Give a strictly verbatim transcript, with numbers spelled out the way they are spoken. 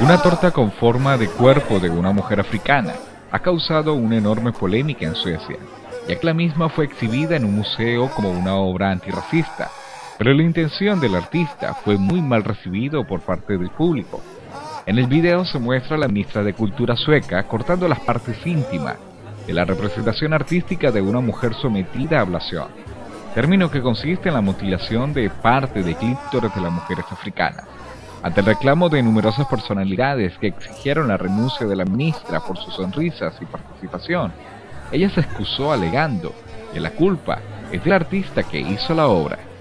Una torta con forma de cuerpo de una mujer africana ha causado una enorme polémica en Suecia, ya que la misma fue exhibida en un museo como una obra antirracista, pero la intención del artista fue muy mal recibido por parte del público. En el video se muestra a la ministra de Cultura sueca cortando las partes íntimas de la representación artística de una mujer sometida a ablación, término que consiste en la mutilación de parte de clítoris de las mujeres africanas. Ante el reclamo de numerosas personalidades que exigieron la renuncia de la ministra por sus sonrisas y participación, ella se excusó alegando que la culpa es del artista que hizo la obra.